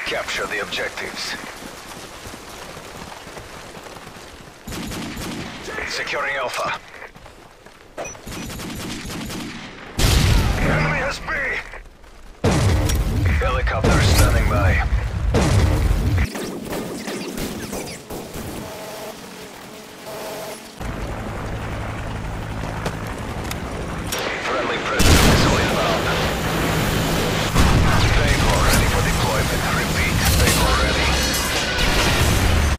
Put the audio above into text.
Capture the objectives. Securing Alpha. Enemy has B! Helicopter standing by.